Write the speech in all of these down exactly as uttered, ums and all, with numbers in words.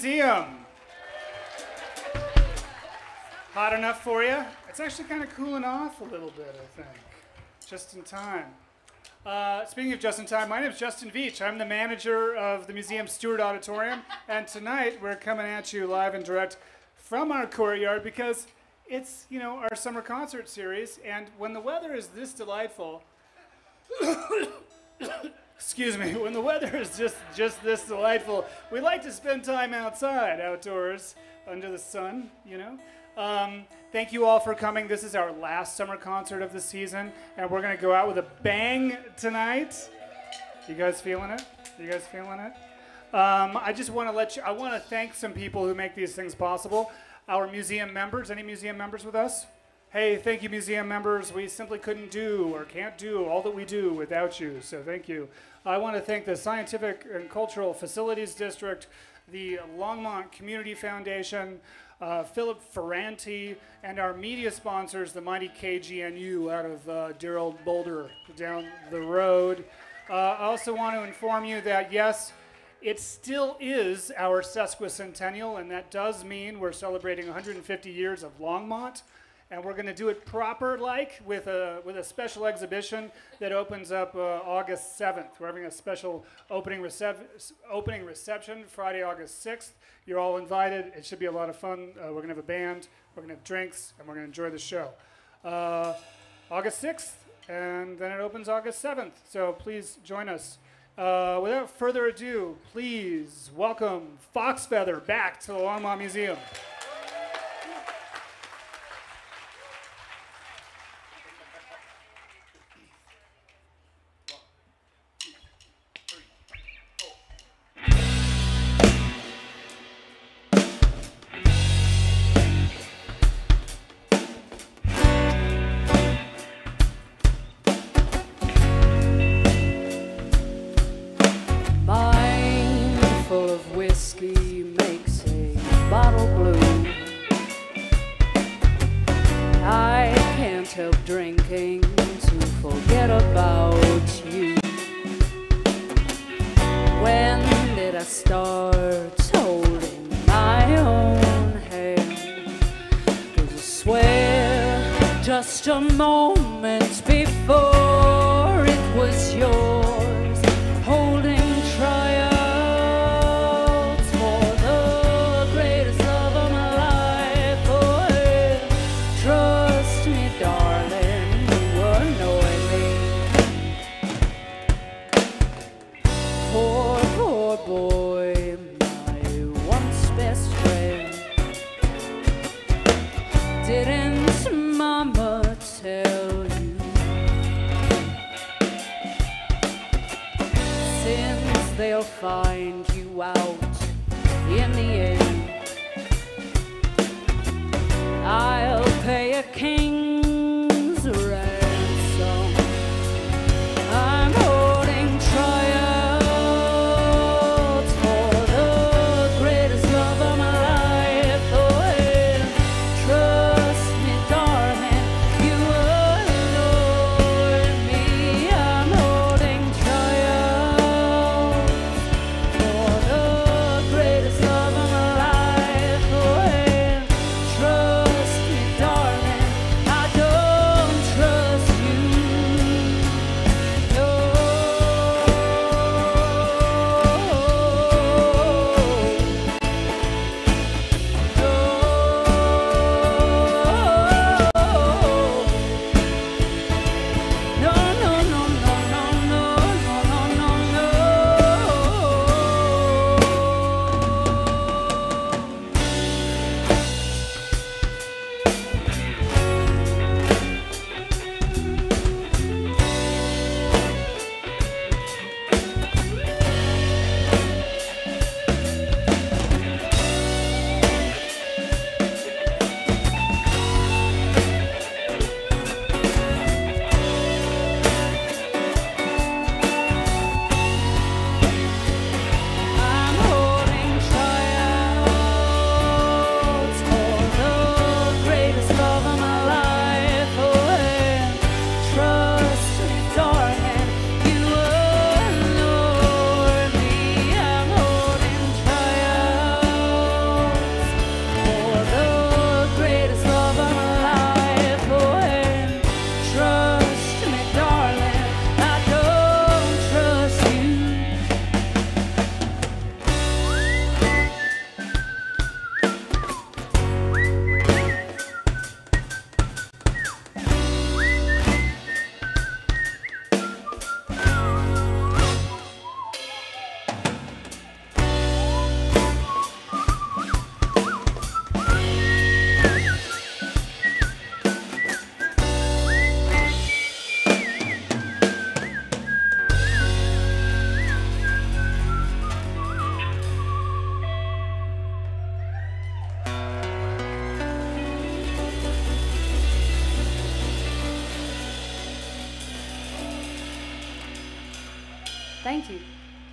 Museum. Hot enough for you? It's actually kind of cooling off a little bit, I think. Just in time. Uh, speaking of just in time, my name is Justin Veach. I'm the manager of the museum's Stewart Auditorium, and tonight we're coming at you live and direct from our courtyard because it's, you know, our summer concert series, and when the weather is this delightful, excuse me, when the weather is just, just this delightful, we like to spend time outside, outdoors, under the sun, you know. Um, thank you all for coming. This is our last summer concert of the season, and we're going to go out with a bang tonight. You guys feeling it? You guys feeling it? Um, I just want to let you, I want to thank some people who make these things possible. Our museum members. Any museum members with us? Hey, thank you, museum members. We simply couldn't do or can't do all that we do without you, so thank you. I want to thank the Scientific and Cultural Facilities District, the Longmont Community Foundation, uh, Philip Ferranti, and our media sponsors, the mighty K G N U out of uh, dear old Boulder down the road. Uh, I also want to inform you that, yes, it still is our sesquicentennial, and that does mean we're celebrating one hundred fifty years of Longmont. And we're going to do it proper-like with a, with a special exhibition that opens up uh, August seventh. We're having a special opening, recep opening reception Friday, August sixth. You're all invited. It should be a lot of fun. Uh, we're going to have a band, we're going to have drinks, and we're going to enjoy the show. Uh, August sixth, and then it opens August seventh. So please join us. Uh, without further ado, please welcome Foxfeather back to the Longmont Museum. Just a moment before it was yours, holding trials for the greatest love of my life. Oh, yeah. Trust me, darling, you annoy me. Poor, poor boy, my once best friend, didn't Mama tell you, since they'll find you out in the end, I'll pay a king's ransom. I'm holding trials for the greatest love of my life. Oh, yeah. Trust me, darling, you adore me. I'm holding trials for the greatest love of my life. Oh, yeah. Trust me, darling, I Thank you.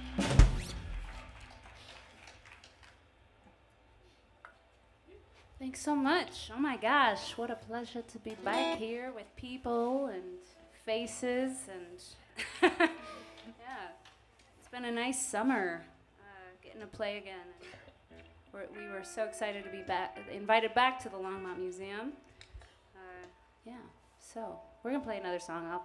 Thanks so much. Oh my gosh, what a pleasure to be back here with people and faces and yeah, it's been a nice summer uh, getting to play again. And we're, we were so excited to be back, invited back to the Longmont Museum. Uh, yeah, so we're gonna play another song. I'll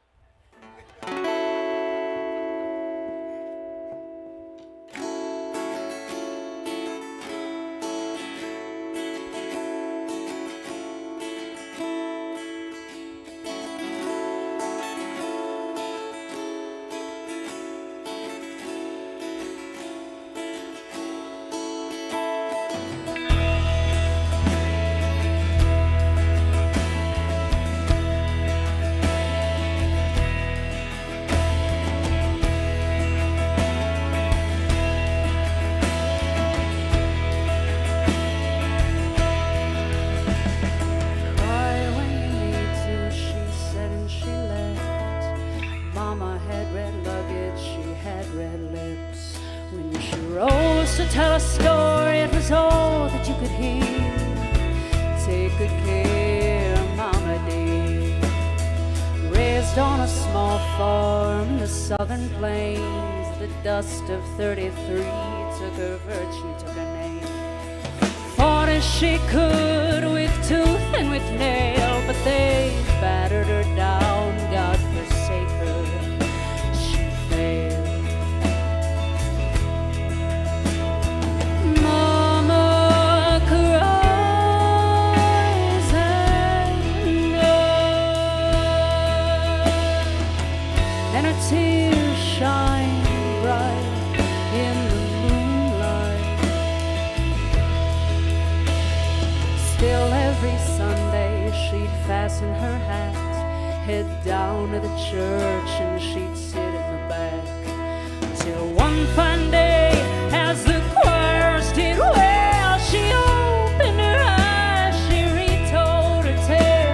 tell a story, it was all that you could hear. Take good care, Mama dear. Raised on a small farm in the southern plains, the dust of thirty-three took her virtue, took her name. Fought as she could with tooth and with nail, but they battered her down, God forsake her, she failed. Tears shine bright in the moonlight. Still every Sunday she'd fasten her hat, head down to the church and she'd sit in the back. Till one fine day, as the choirs did well, she opened her eyes, she retold her tale.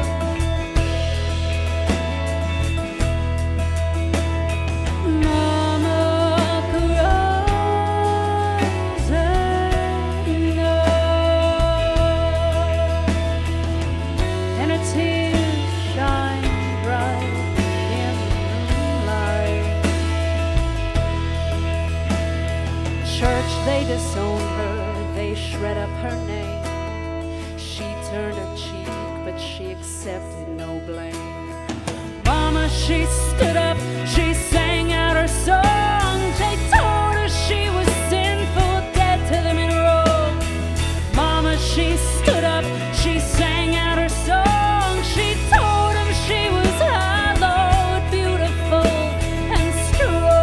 They disowned her, they shred up her name. She turned her cheek, but she accepted no blame. Mama, she stood up, she sang out her song. They told her she was sinful, dead to them in wrong. Mama, she stood up, she sang out her song. She told them she was hallowed, beautiful and strong.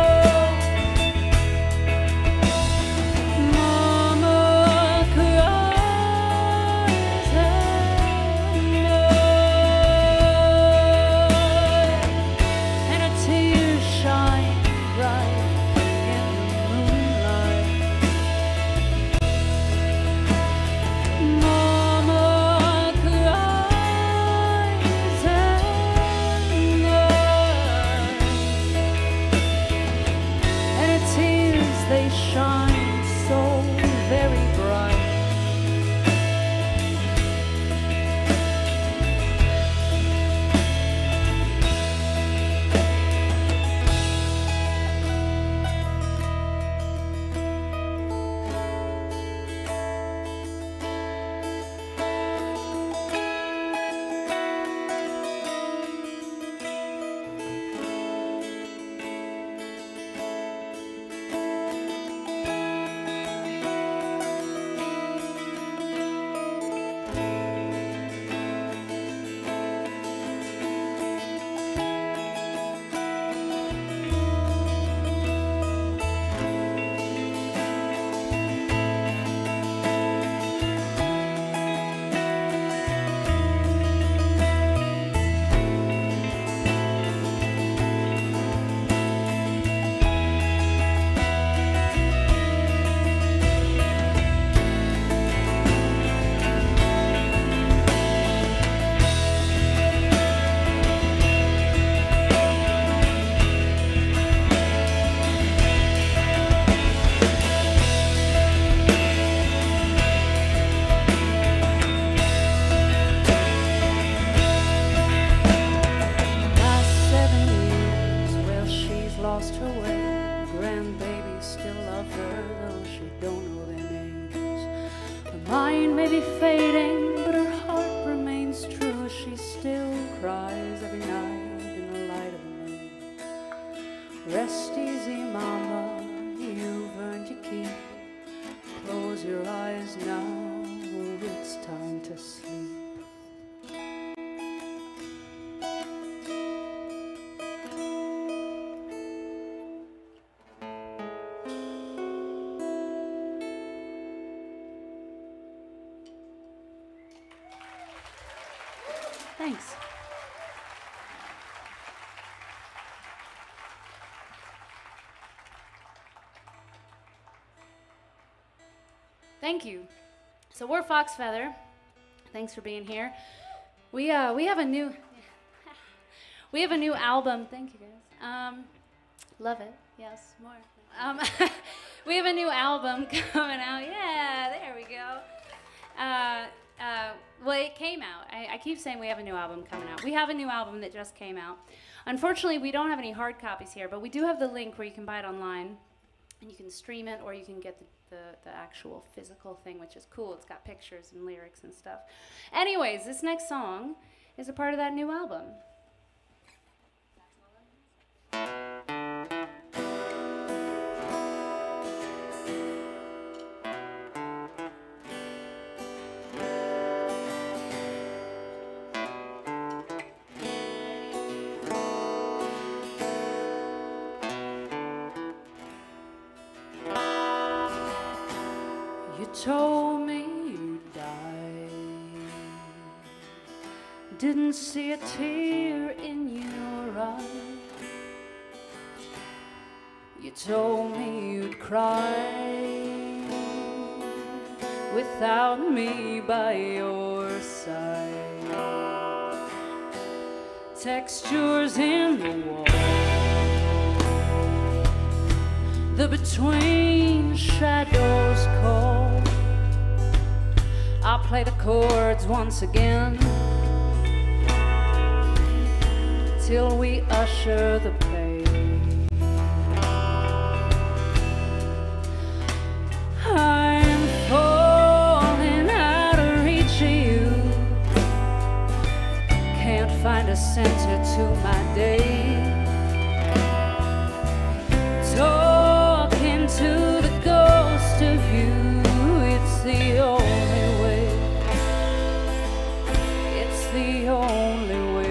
They shine so very bright. lost her way. Grandbabies still love her, though she don't know their names. Her mind may be fading, but her heart remains true. She still cries every night in the light of the moon. Rest easy, mama, you've earned your keep. Close your eyes now, it's time to sleep. Thanks. Thank you. So we're Foxfeather. Thanks for being here. We uh we have a new we have a new album. Thank you guys. Um, love it. Yes, more. Um, we have a new album coming out. Yeah, there we go. Uh, uh, well, it came out. I, I keep saying we have a new album coming out. We have a new album that just came out. Unfortunately, we don't have any hard copies here, but we do have the link where you can buy it online, and you can stream it, or you can get the, the, the actual physical thing, which is cool. It's got pictures and lyrics and stuff. Anyways, this next song is a part of that new album. You told me you'd die. Didn't see a tear in your eye. You told me you'd cry without me by your side. Textures in the wall, the between shadows call. I'll play the chords once again till we usher the play. I'm falling out of reach of you. Can't find a center to my day. Talking to the ghost of you, it's the only way. It's the only way.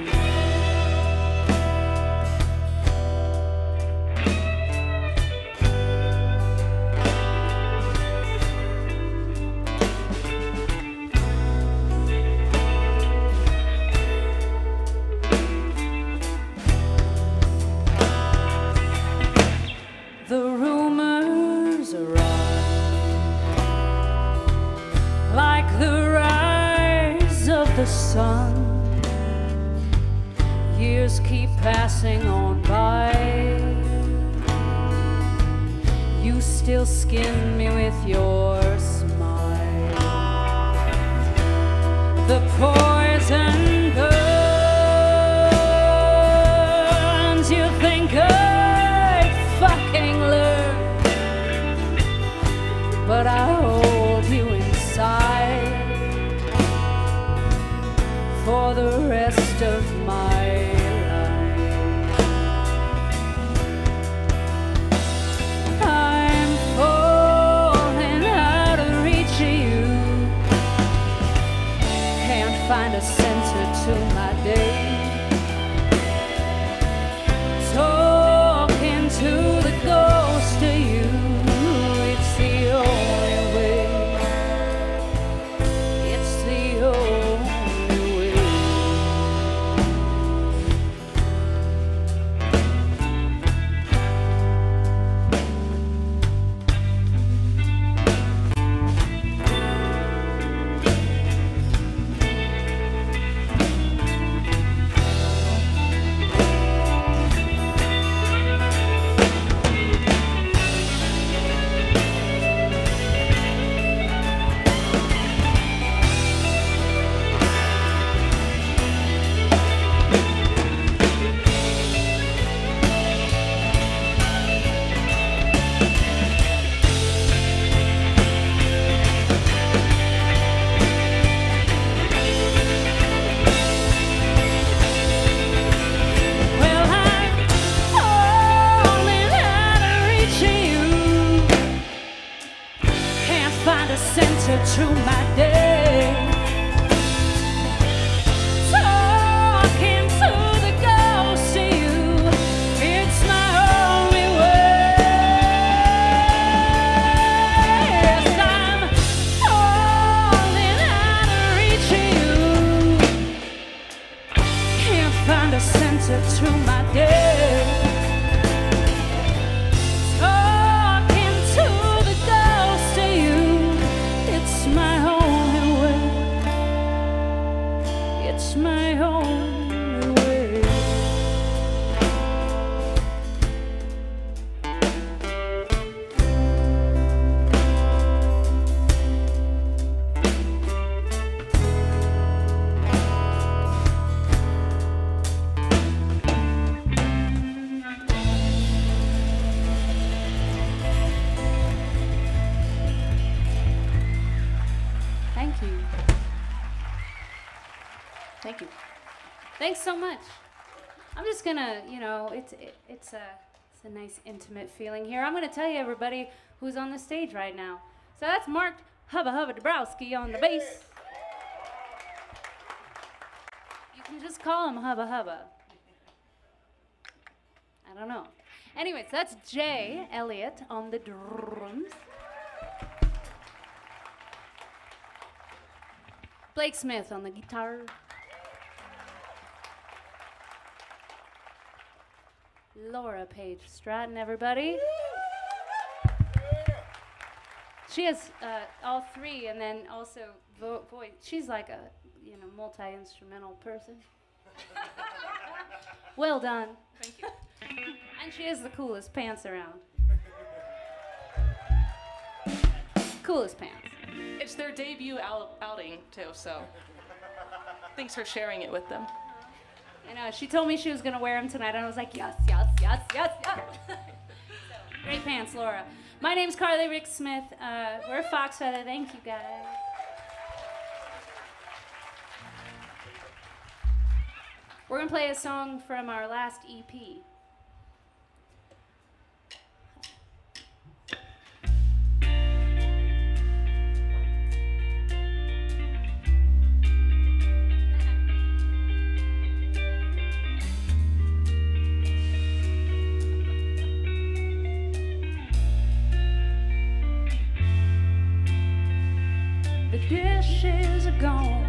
The rumors arise like the rise of the sun. Years keep passing on by. You still skin me with your smile. The poison burns. You think I'd fucking learn, but I hold you inside for the rest of my life. I'm falling out to my day. Talking to the ghost of you, it's my only way. Yes, I'm falling out of reach of you. Can't find a center to my day. Talking to the ghost of you, it's my only way. It's my only way. Thank you. Thank you. Thanks so much. I'm just gonna, you know, it's it, it's a it's a nice intimate feeling here. I'm gonna tell you everybody who's on the stage right now. So that's Mark Hubba Hubba Dabrowski on the bass. You can just call him Hubba Hubba. I don't know. Anyways, that's Jay Elliott on the drums. Blake Smith on the guitar. Laura Page Stratton, everybody. She has uh, all three, and then also vo voice. She's like a, you know, multi-instrumental person. Well done. Thank you. And she has the coolest pants around. Coolest pants. It's their debut out outing, too, so thanks for sharing it with them. I know, she told me she was going to wear them tonight, and I was like, yes, yes, yes, yes, yes. So, great pants, Laura. My name's Carly Rick Smith. Uh, we're Foxfeather. Thank you, guys. We're going to play a song from our last E P. The dishes are gone.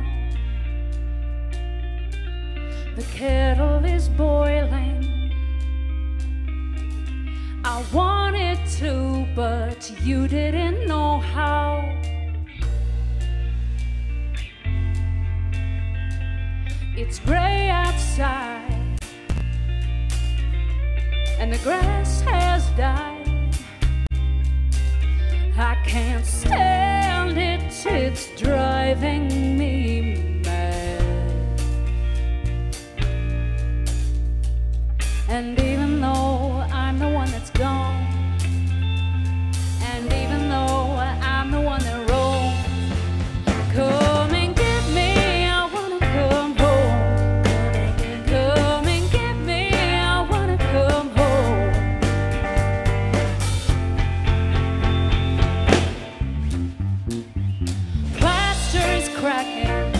The kettle is boiling. I wanted to, but you didn't know how. It's gray outside, and the grass has died. I can't stand it, it's driving me mad. And even though I'm the one that's gone, and even though I'm the one that roams, come and get me, I wanna come home. Come and get me, I wanna come home. Plaster's cracking,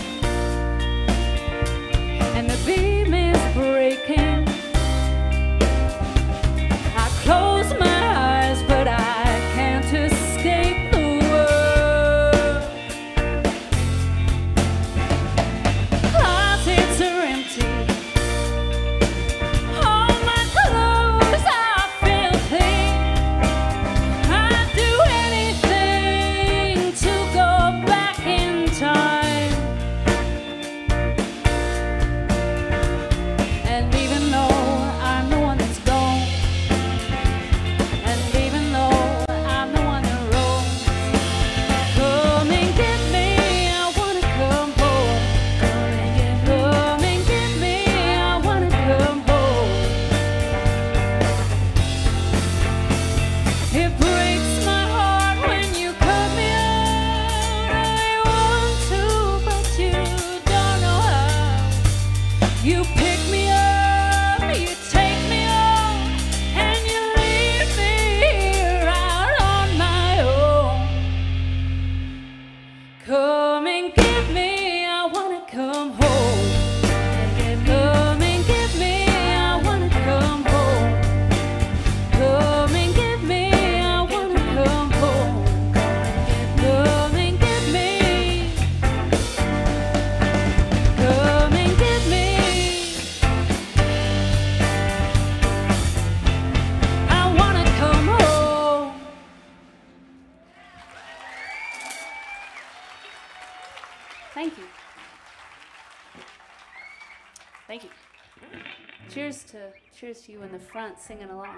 cheers to cheers to you in the front singing along.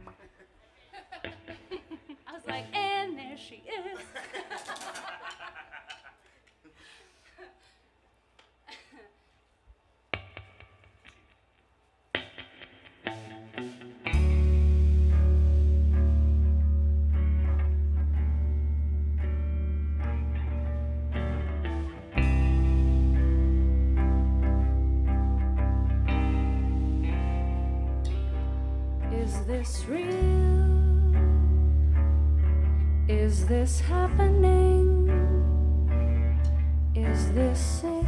I was like, and there she is. Is this real? Is this happening? Is this sex?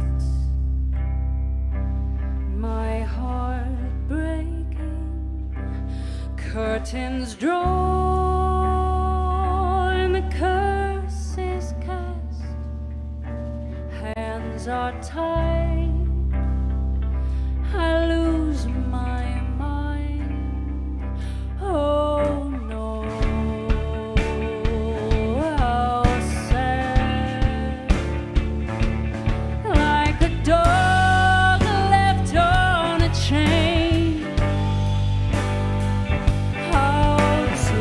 My heart breaking. Curtains drawn, the curse is cast. Hands are tied. I lose my mind. Oh no, how sad. Like a dog left on a chain. How to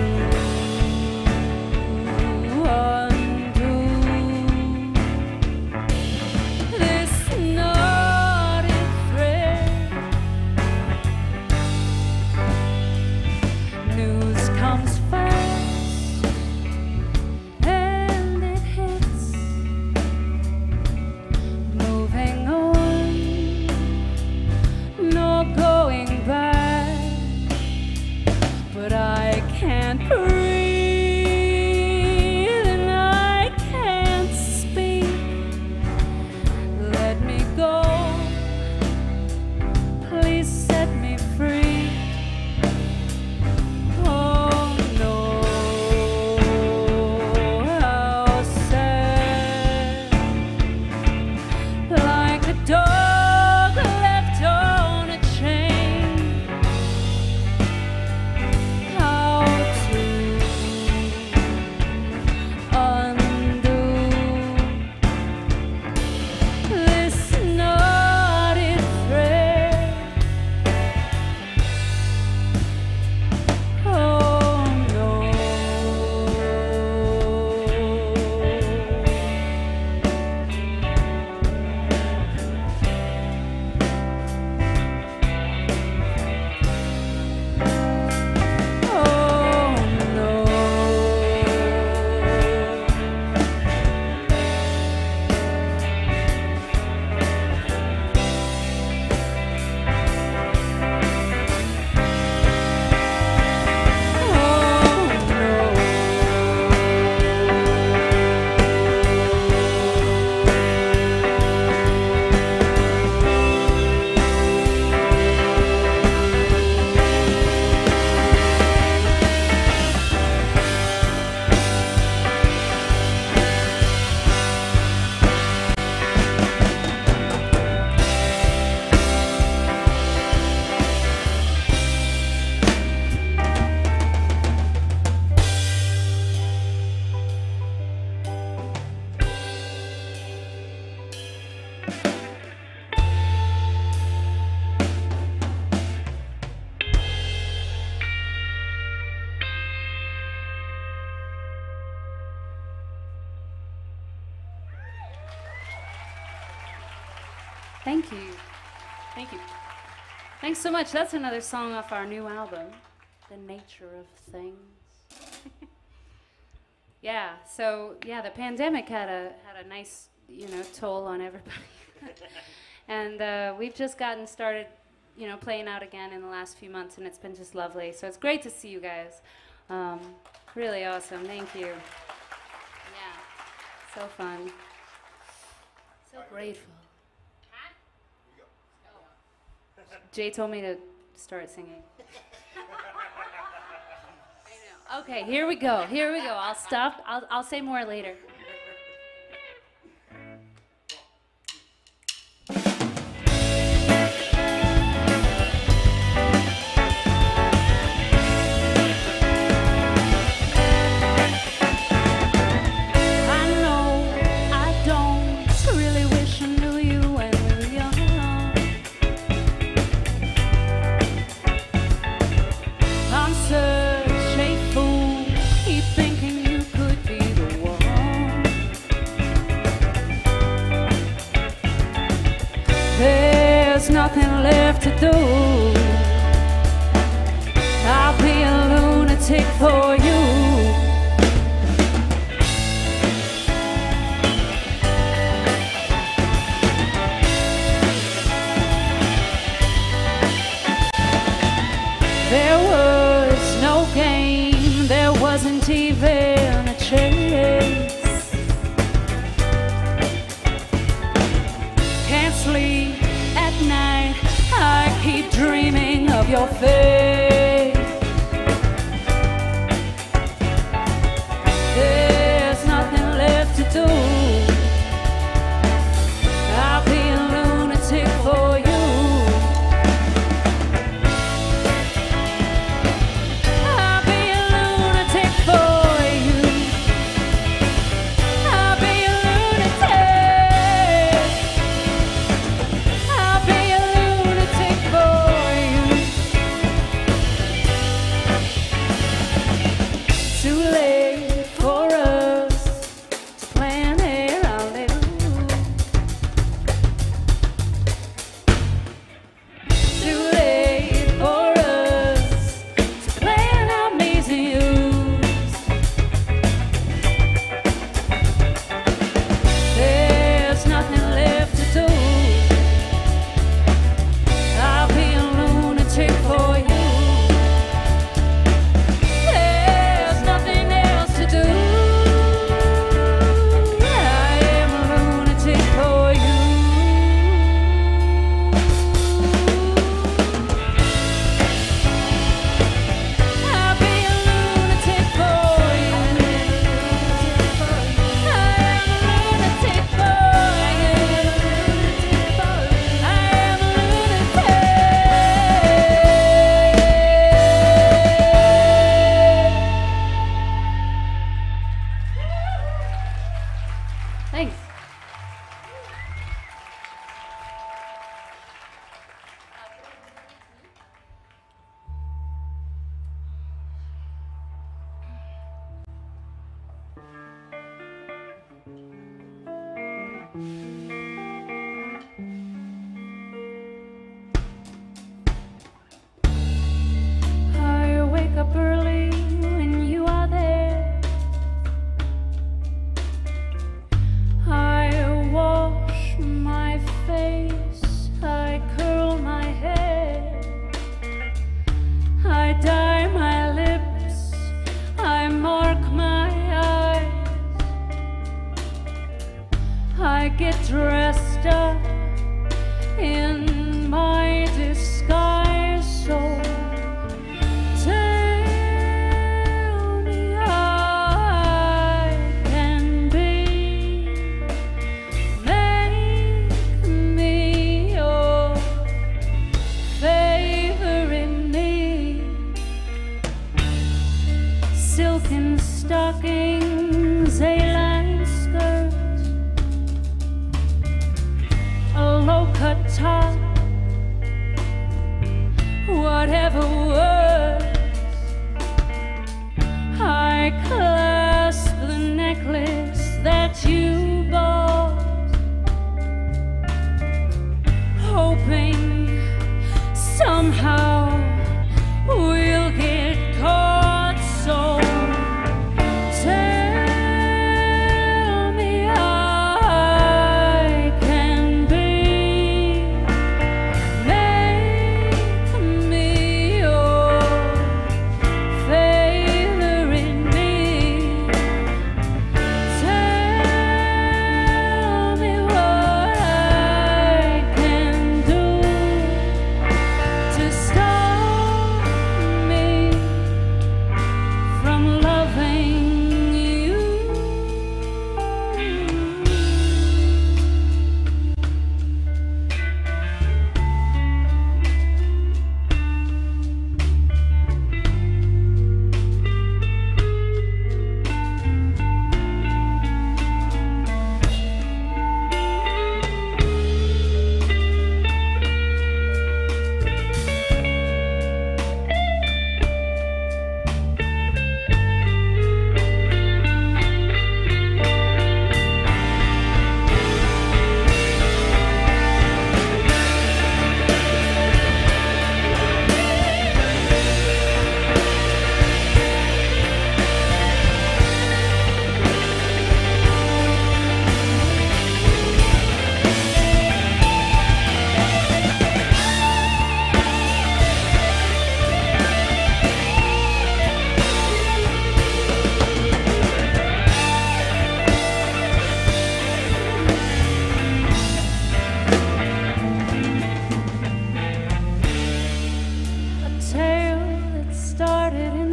undo this knotted thread. News comes fast and it hits. Moving on, no going back. But I can't breathe and I can't speak. Let me go. Please set me free. Oh no, how sad. Like a dog left on a chain. How to undo this knotted thread. Oh no. Oh no. Thank you. Thank you. Thanks so much. That's another song off our new album, The Nature of Things. Yeah, so yeah, the pandemic had a had a nice, you know, toll on everybody. And uh, we've just gotten started, you know, playing out again in the last few months, and it's been just lovely. So it's great to see you guys. Um, really awesome. Thank you. Yeah, so fun. So grateful. Jay told me to start singing. I know. Okay, here we go. Here we go. I'll stop. I'll I'll say more later. left to do. I'll be a lunatic for you. There was no game, there wasn't even a chase. Can't sleep at night, I keep dreaming of your face. There's nothing left to do. I'll be a lunatic for you. Thanks. I wake up early when you are there. I wash my face, I curl my hair, I dye my lips, I mark my eyes, I get dressed up in my disguise. So tell me I can be, make me your favorite me. Silken stockings, A-line skirts, a low-cut top, whatever works. I clasp the necklace that you bought, hoping somehow we'll get caught. So tell me I can be, make me your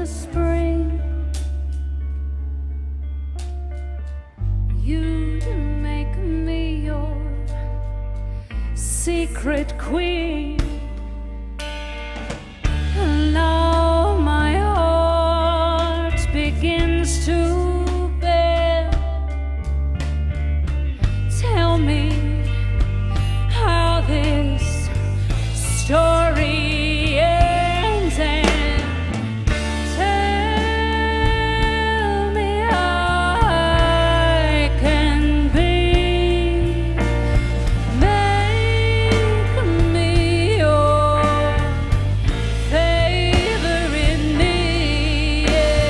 spring. You'd make me your secret queen. And now my heart begins to bend. Tell me how this story ends, and tell me how I can be. Make me your favorite me.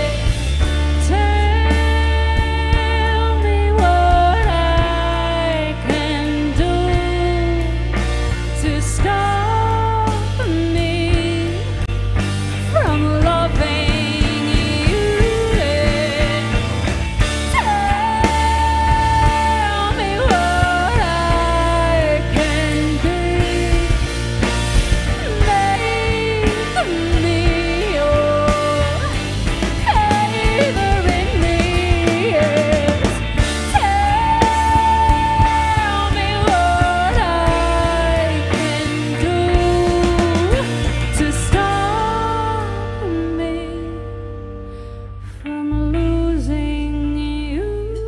Tell me what I can do to stop me from loving you. Tell me what I can be. Make me your favorite me. Tell me what I can do to stop me from losing you.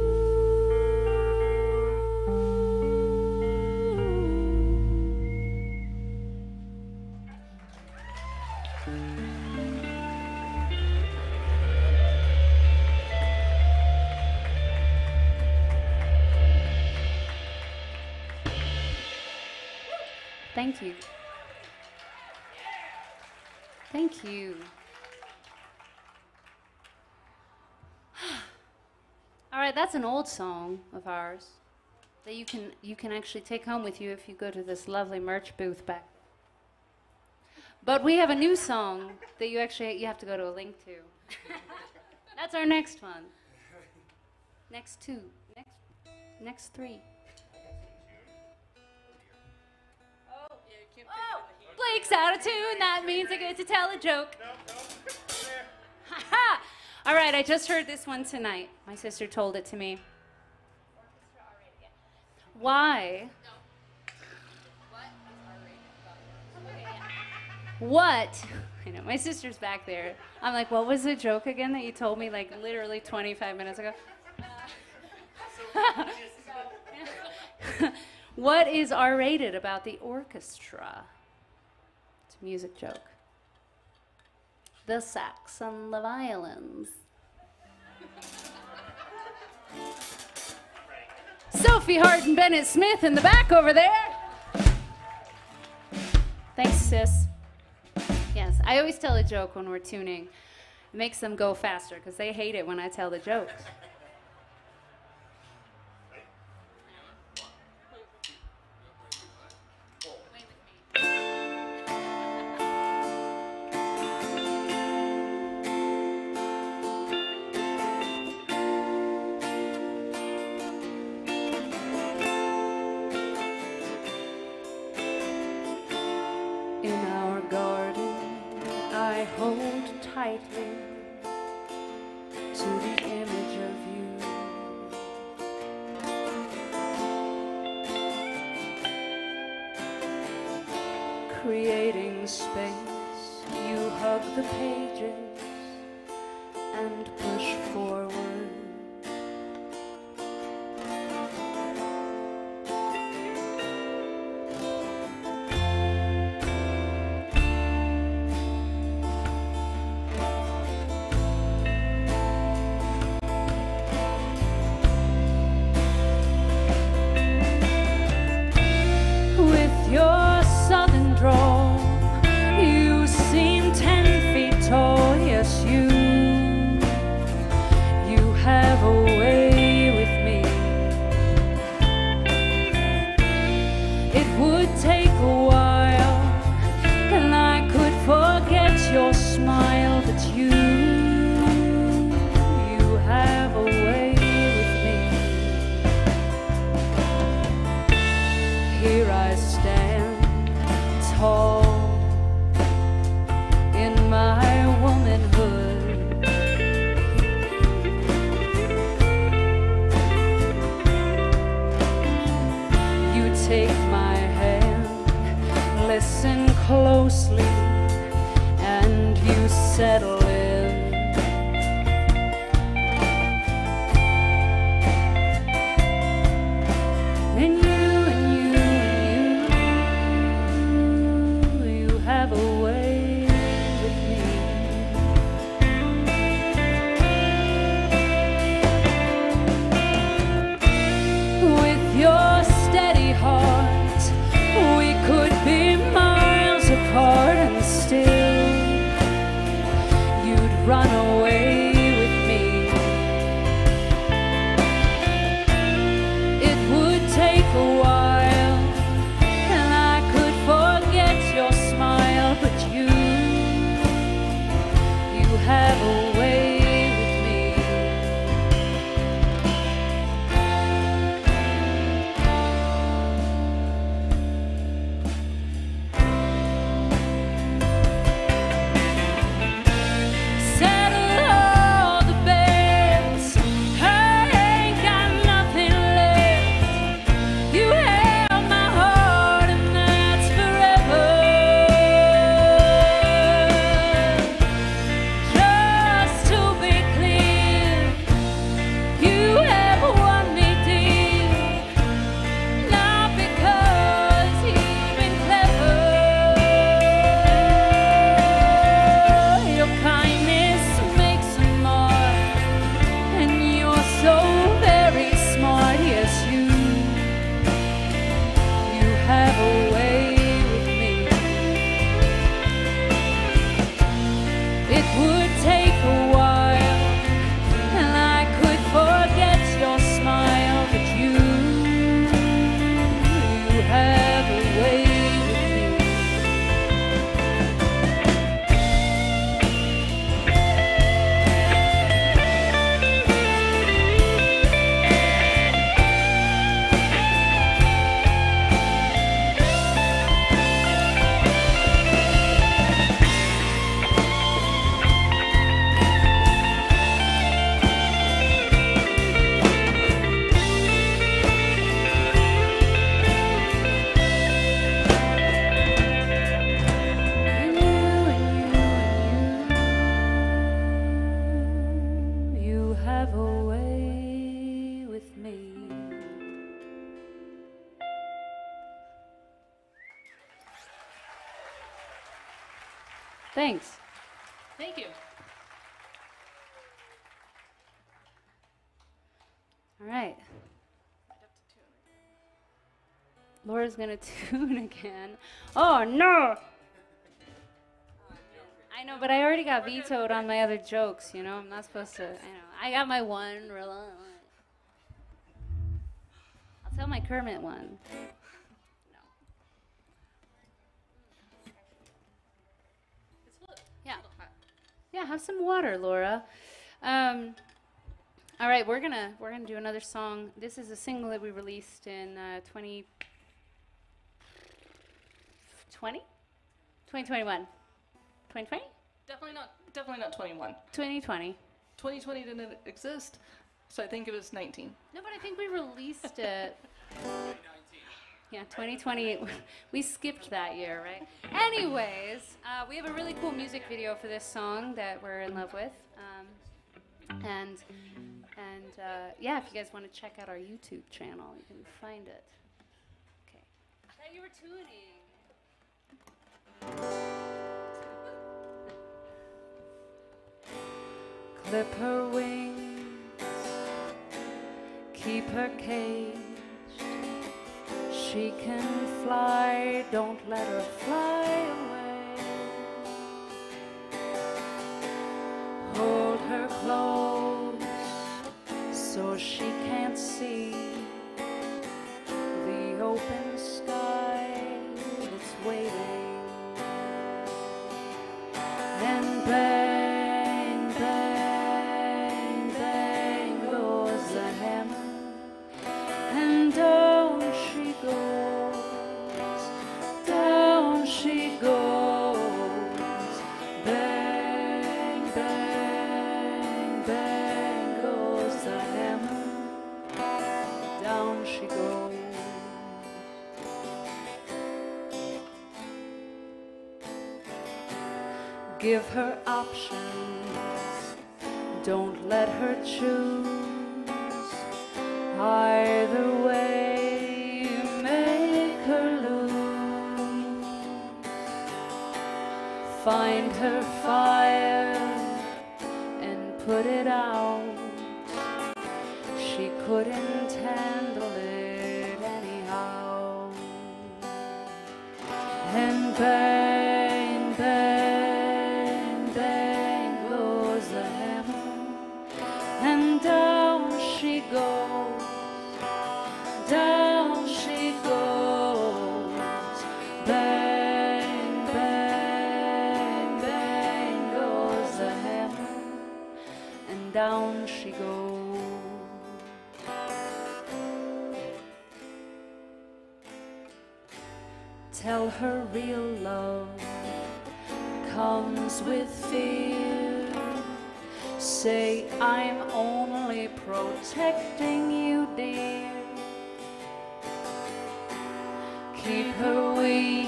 Thank you. Thank you. All right, that's an old song of ours that you can you can actually take home with you if you go to this lovely merch booth back. But we have a new song that you actually you have to go to a link to. That's our next one. Next two. Next next three. Blake's out of tune. That means I get to tell a joke. Ha-ha! All right, I just heard this one tonight. My sister told it to me. Why? What? I know, my sister's back there. I'm like, what was the joke again that you told me like literally twenty-five minutes ago? What is R-rated about the orchestra? It's a music joke. The sax and the violins. Sophie Hart and Bennett Smith in the back over there. Thanks, sis. Yes, I always tell a joke when we're tuning. It makes them go faster because they hate it when I tell the jokes. In our garden, I hold tightly to the image of you. Creating space, you hug the pages and push forward. With your southern drawl, you seem ten feet tall. have a way with me. Settle all the bets, I ain't got nothing left. You held my heart and that's forever. Just to be clear, you have won me dear, not because you've been clever. Your kindness makes a mark, and you're so very smart. Yes, you, you have a way with me. It would take a while, and I could forget your smile, but you, you have a way with me. And you, and you, and you, you have a way with me. Thanks. Thank you. All right. Laura's gonna tune again. Oh no! I know, but I already got vetoed on my other jokes, you know? I'm not supposed to, I know. I got my one. rel- I'll tell my Kermit one. No. Yeah. Yeah, have some water, Laura. Um, all right, we're gonna we're gonna do another song. This is a single that we released in uh, twenty twenty? twenty twenty-one. twenty twenty? Definitely not. Definitely not twenty-one. twenty twenty. twenty twenty didn't exist, so I think it was nineteen. No, but I think we released it. Yeah, twenty twenty. We skipped that year, right? Anyways, uh, we have a really cool music video for this song that we're in love with. Um, and and uh, yeah, if you guys want to check out our YouTube channel, you can find it. Okay. I thought you were tuning. Clip her wings, keep her caged. She can fly, don't let her fly away. Hold her close so she can't see the open sky that's waiting. And bang, bang, bang goes the hammer, and down she goes, down she goes. Bang, bang, bang goes the hammer, down she goes. Give her options, don't let her choose. Either way, you make her lose. Find her fire and put it out. She couldn't handle it anyhow. And bang, bang, bang goes the hammer, and down she goes, down she goes. Bang, bang, bang goes the hammer, and down she goes. Tell her real love comes with fear. Say I'm only protecting you, dear. Keep her weak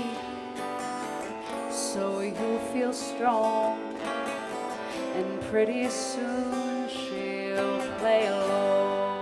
so you'll feel strong, and pretty soon she'll play along.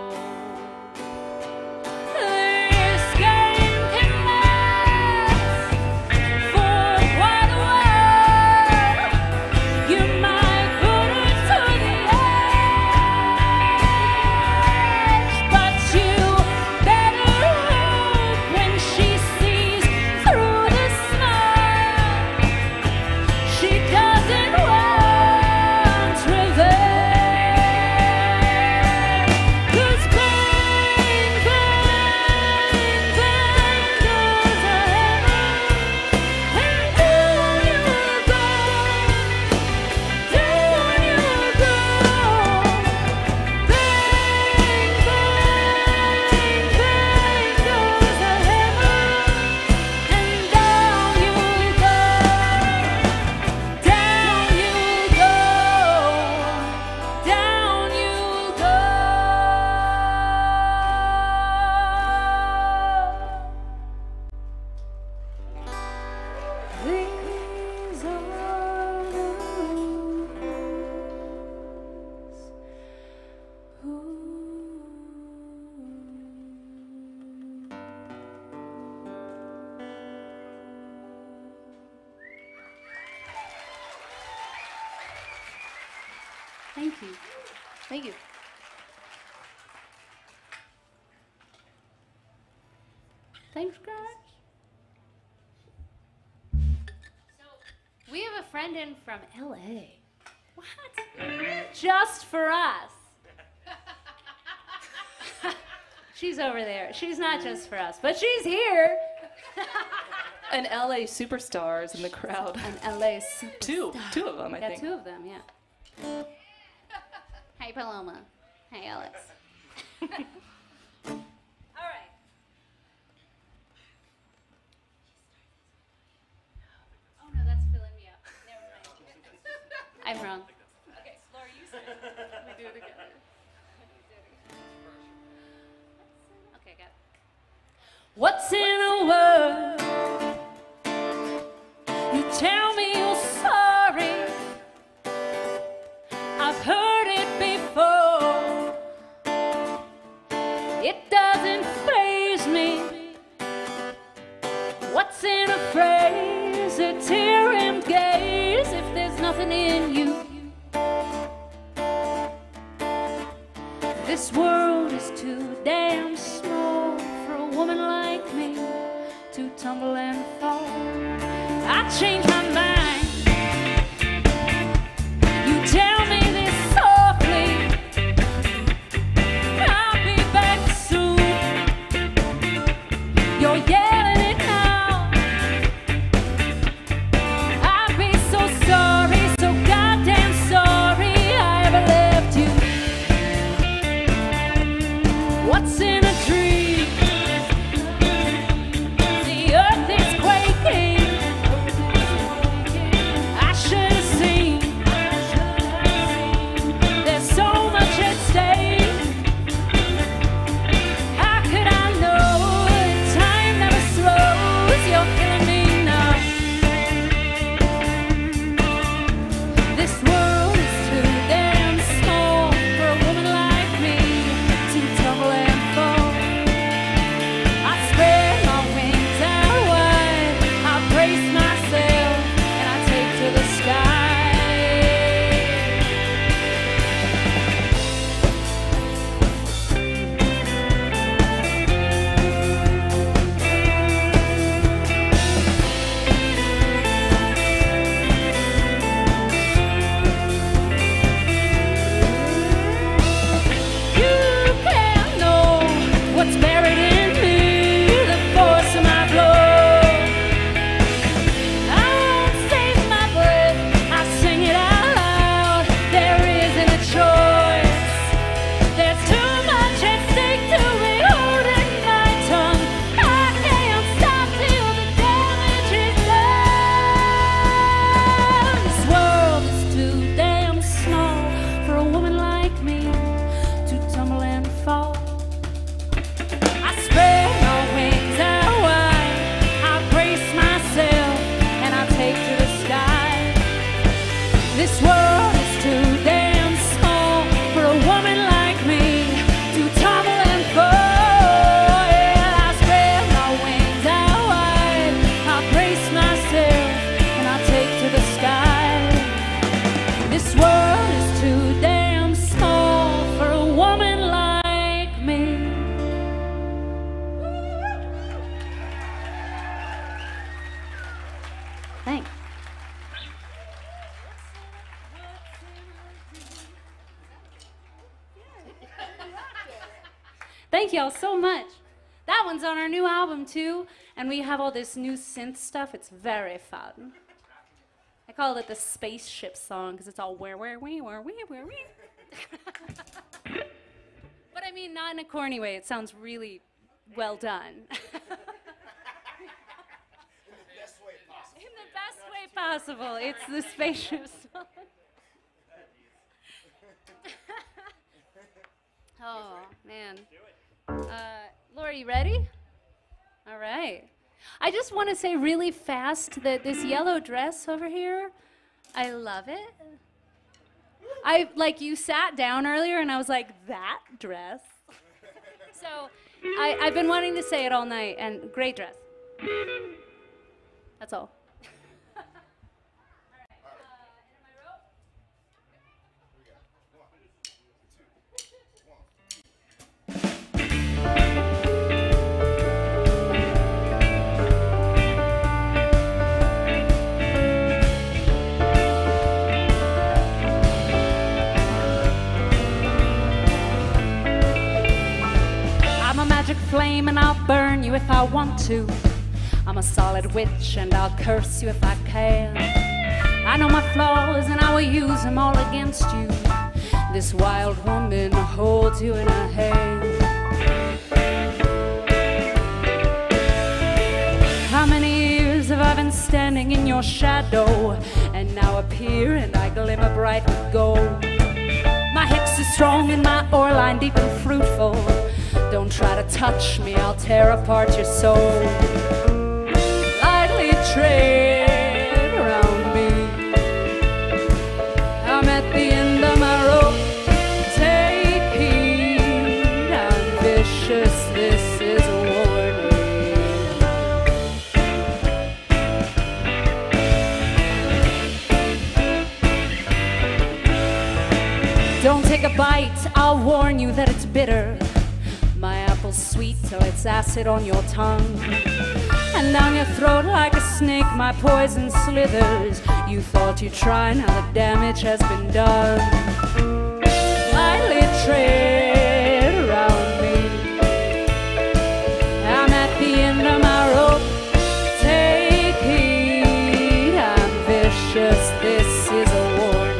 Thank you. Thank you. Thanks, guys. So, we have a friend in from L A. What? Just for us. She's over there. She's not just for us, but she's here. An L A superstar is in the crowd. An L A superstar. Two. Two of them, I yeah, think. two of them, yeah. Hey, Paloma. Hey, Alex. All right. Oh, no, that's filling me up. Never mind. I'm wrong. Okay, Laura, you say it. We do it together. Okay, got it. What's in a word? You tell me you're sorry. I've heard it before. It doesn't faze me. What's in a phrase? A tear in gaze if there's nothing in you. This world is too damn small for a woman like me to tumble and fall. I changed my mind. You tell me this softly. I'll be back soon. You're yelling it now. I'd be so sorry, so goddamn sorry I ever left you. What's in a dream? The earth is quaking. Thank y'all so much. That one's on our new album too, and we have all this new synth stuff. It's very fun. I call it the spaceship song because it's all where, where, we, where, we, where, we. But I mean, not in a corny way. It sounds really well done. In the best way possible. In the best way possible. It's the spaceship song. Oh, man. Uh, Laura, you ready? All right. I just want to say really fast that this yellow dress over here, I love it. I, like, you sat down earlier and I was like, that dress? So I, I've been wanting to say it all night, and great dress. That's all. Flame and I'll burn you if I want to. I'm a solid witch and I'll curse you if I can. I know my flaws and I will use them all against you. This wild woman holds you in her hand. How many years have I been standing in your shadow, and now appear and I glimmer bright with gold. My hex is strong and my ore line deep and fruitful. Don't try to touch me, I'll tear apart your soul. Lightly tread around me. I'm at the end of my rope. Take heed, I'm vicious, this is a warning. Don't take a bite, I'll warn you that it's bitter. My apple's sweet till it's acid on your tongue, and down your throat like a snake my poison slithers. You thought you'd try, now the damage has been done. Lightly tread around me. I'm at the end of my rope. Take heed, I'm vicious, this is a warning.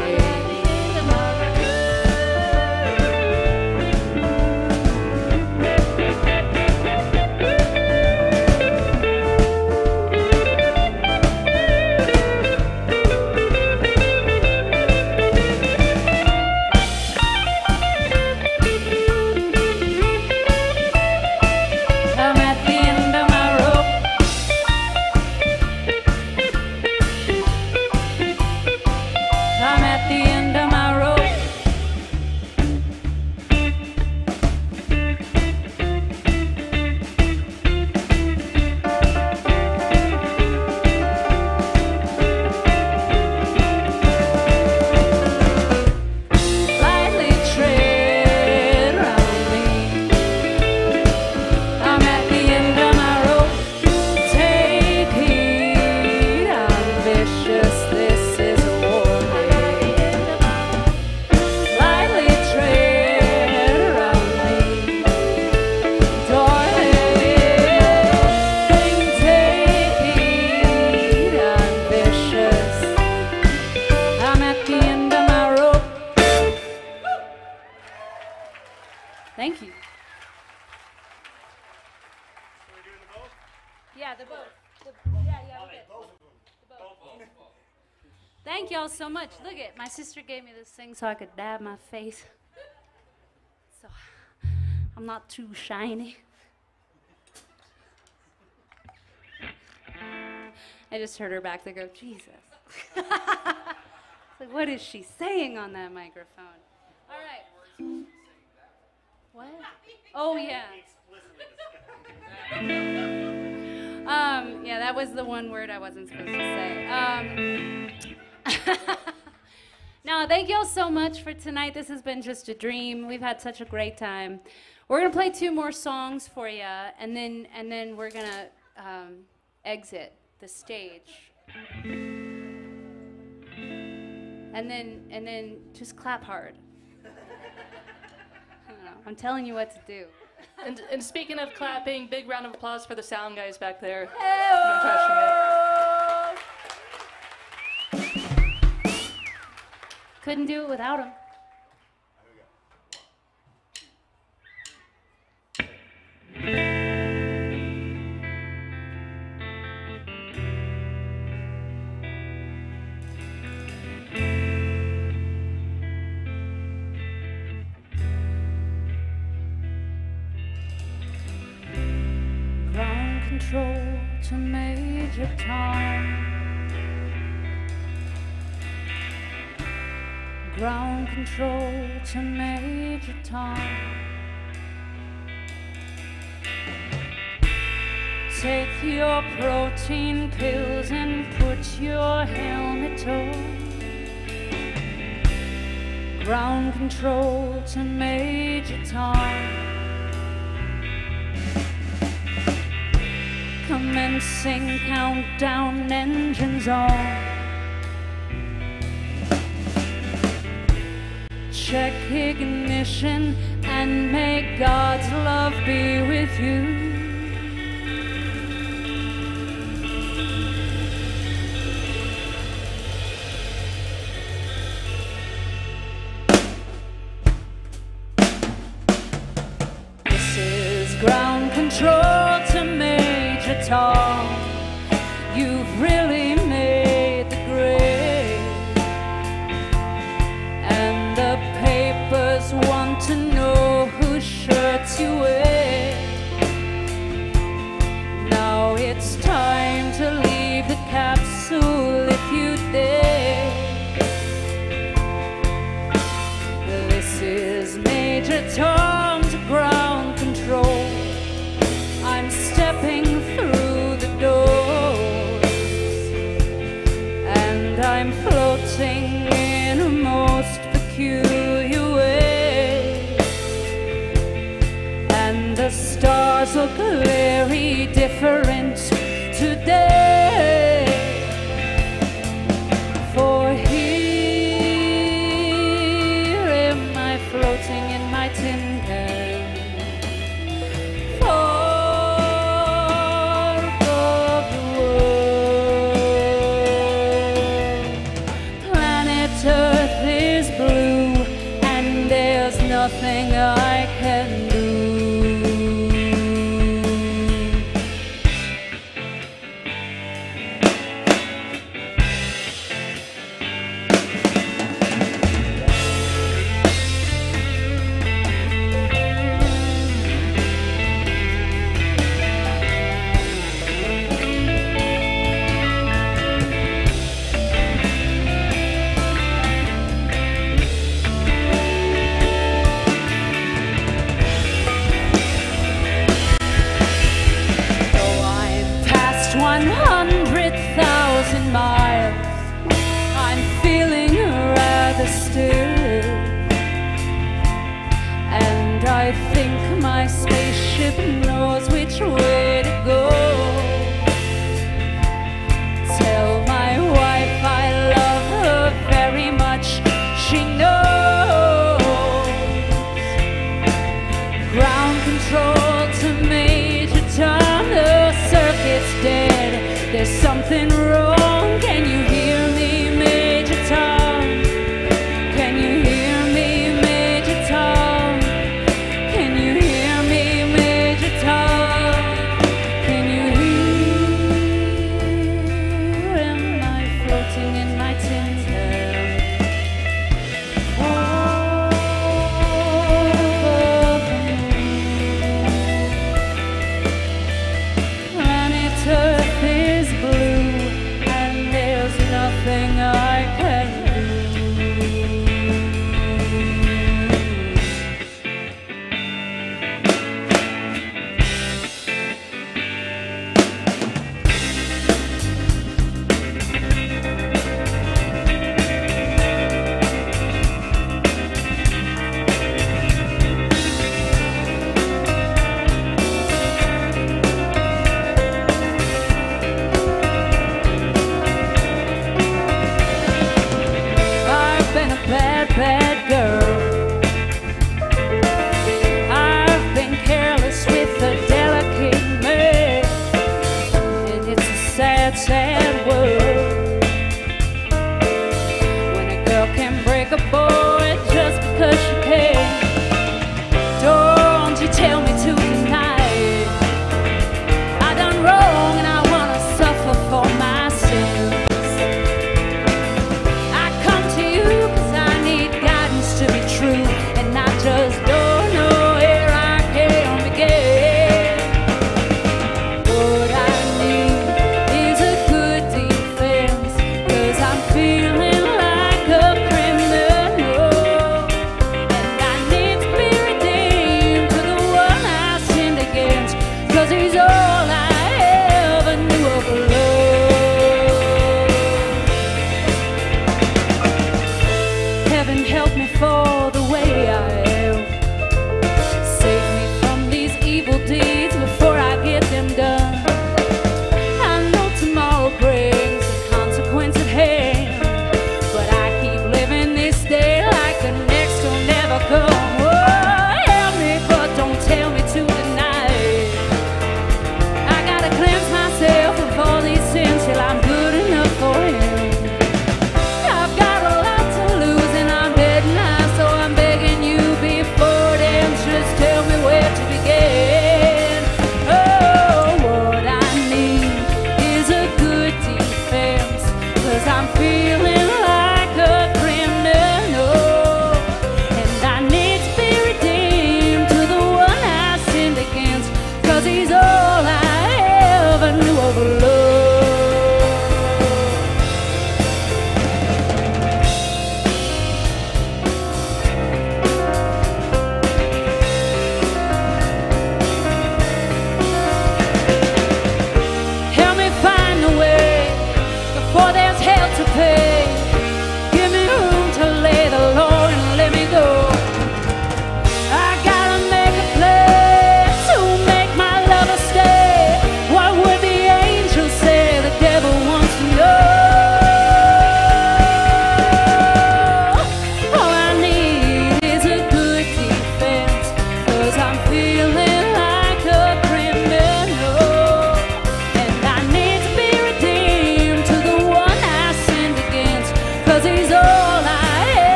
Thank you. Are we doing the both? Yeah, the both. The, yeah, yeah, we did. Both of them. The both. Thank y'all so much. Look it, my sister gave me this thing so I could dab my face. So I'm not too shiny. I just heard her back there go, Jesus. It's like, what is she saying on that microphone? All right. What? Oh, yeah. um, yeah, that was the one word I wasn't supposed to say. Um, now, thank y'all so much for tonight. This has been just a dream. We've had such a great time. We're gonna play two more songs for you, and then and then we're gonna um, exit the stage. And then and then just clap hard. don't know. I'm telling you what to do. And, and speaking of clapping, big round of applause for the sound guys back there. Hey-oh! Couldn't do it without him. Ground control to Major Tom. Ground control to Major Tom. Take your protein pills and put your helmet on. Ground control to Major Tom. Commencing countdown, engines on. Check ignition and may God's love be with you. This is ground control to Major Tom. You've really made the grade, and the papers want to know whose shirts you wear. Now it's time to leave the capsule if you dare. This is Major Tom to ground control. I'm stepping through the doors, and I'm floating in a most peculiar way, and the stars look very different today. For here am I floating in my tin can, far above the world. Planet Earth is blue, and there's nothing I can do. one hundred thousand miles, I'm feeling rather still, and I think my spaceship knows which way to go. Tell my wife I love her very much, she knows. Ground control to Major Tom, the circuit's dead, there's something wrong. Can you hear me, Major Tom? Can you hear me, Major Tom? Can you hear me, Major Tom?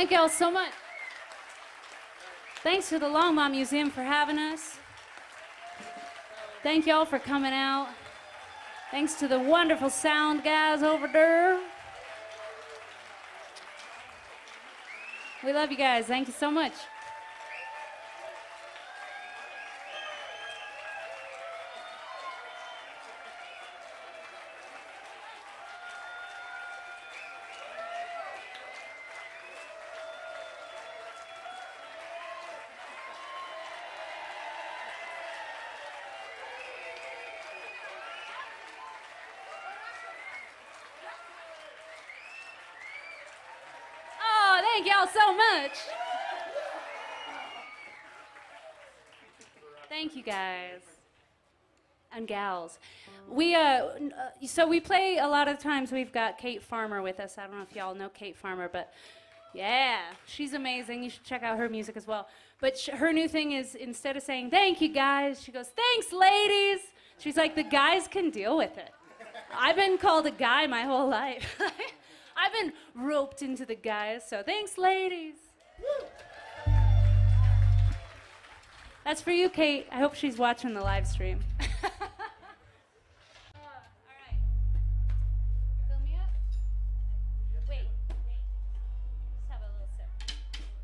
Thank y'all so much. Thanks to the Longmont Museum for having us. Thank y'all for coming out. Thanks to the wonderful sound guys over there. We love you guys. Thank you so much. Thank y'all so much. Thank you guys and gals. We uh, so we play a lot of times. We've got Kate Farmer with us. I don't know if y'all know Kate Farmer, but yeah, she's amazing. You should check out her music as well. But sh her new thing is instead of saying thank you guys, she goes thanks ladies. She's like the guys can deal with it. I've been called a guy my whole life. I've been roped into the guys, so thanks, ladies. Woo. That's for you, Kate. I hope she's watching the live stream. uh, all right. Fill me up. Wait, wait. Just have a little sip.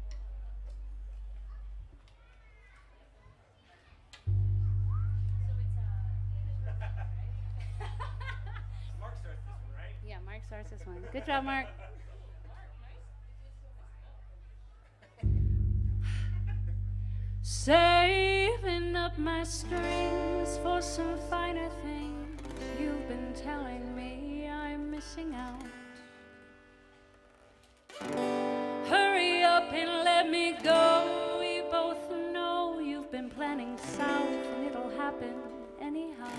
So it's uh. Mark starts this one, right? Yeah, Mark starts this one. Good job, Mark. Saving up my strings for some finer things. You've been telling me I'm missing out. Hurry up and let me go. We both know you've been planning south, and it'll happen anyhow.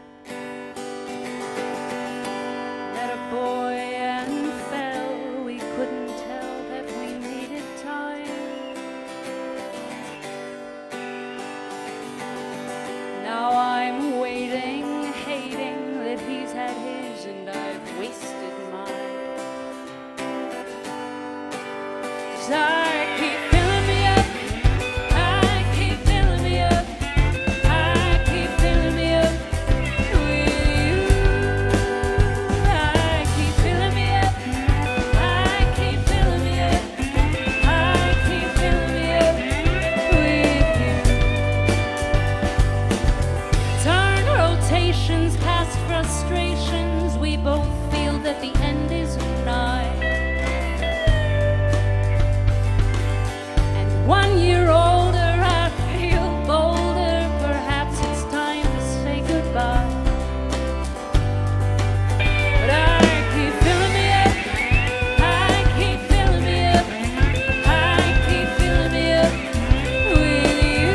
Met a boy and fell. We couldn't tell that we needed time. Now I'm waiting, hating that he's had his and I've wasted mine. 'Cause I keep filling me up, I keep filling me up, I keep filling me up with you. I keep filling me up, I keep filling me up, I keep filling me up with you. Turn rotations past frustrations, we both feel that the end is nigh. And one year older, I feel bolder, perhaps it's time to say goodbye. But I keep filling me up, I keep filling me up, I keep filling me up with you.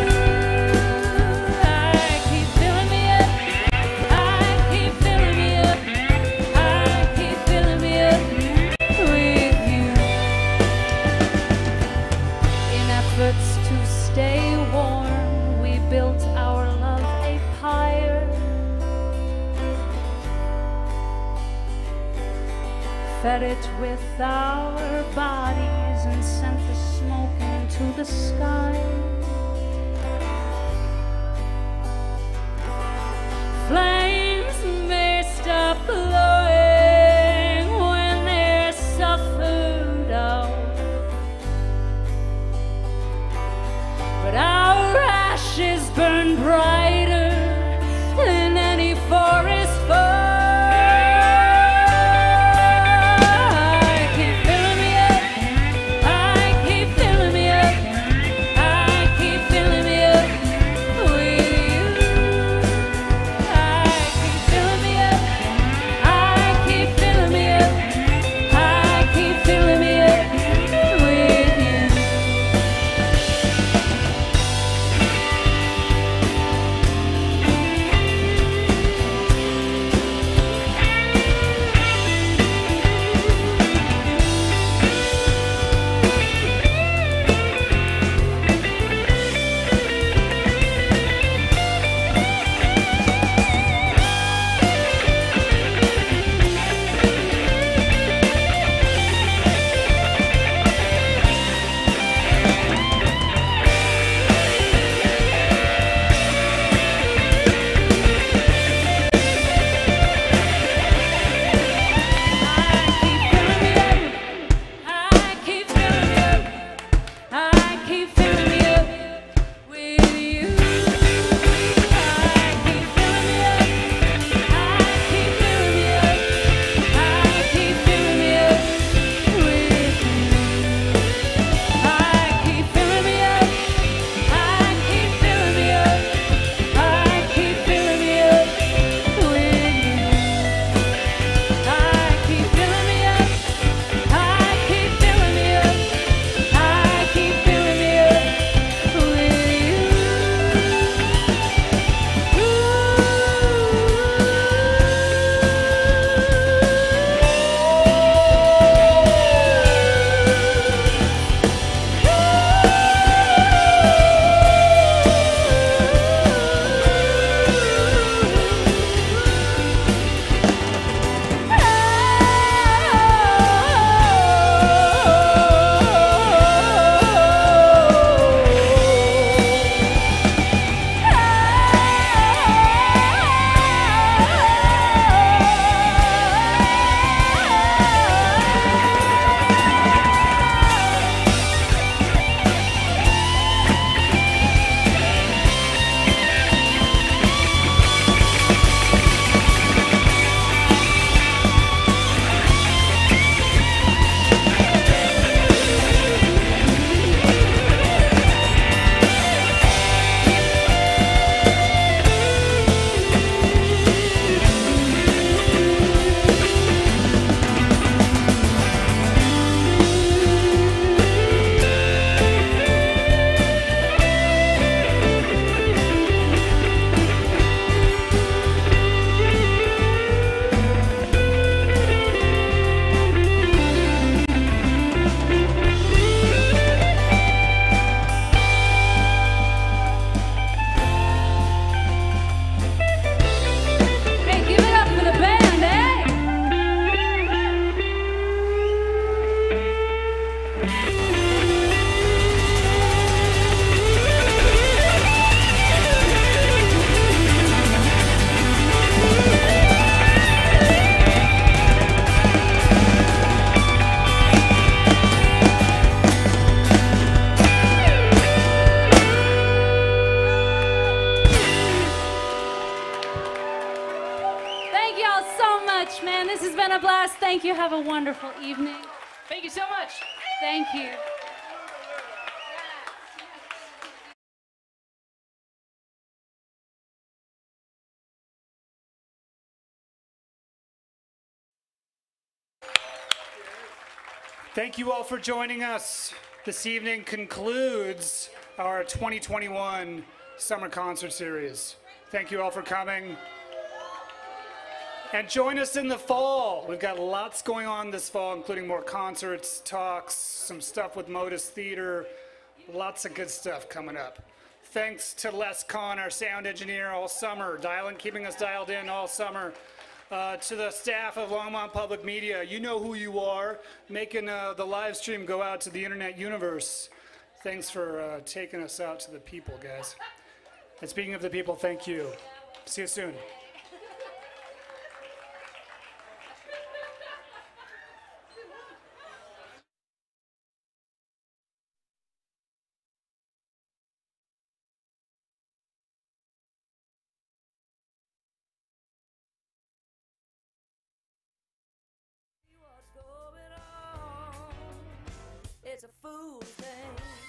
I keep filling me up, I keep filling me up, I keep filling me up with you. In efforts to stay warm, we built our love a pyre. Fed it with our bodies and sent the smoke into the sky. Flames may stop glowing when they're suffered out, but our ashes burn brighter than any forest fire. I keep filling me up, I keep filling me up, I much, man. This has been a blast. Thank you. Have a wonderful evening. Thank you so much. Thank you. Thank you all for joining us. This evening concludes our twenty twenty-one Summer Concert Series. Thank you all for coming. And join us in the fall. We've got lots going on this fall, including more concerts, talks, some stuff with Modus Theater, lots of good stuff coming up. Thanks to Les Kahn, our sound engineer, all summer, dialing, keeping us dialed in all summer. Uh, to the staff of Longmont Public Media, you know who you are, making uh, the live stream go out to the internet universe. Thanks for uh, taking us out to the people, guys. And speaking of the people, thank you. See you soon. It's a fool's thing.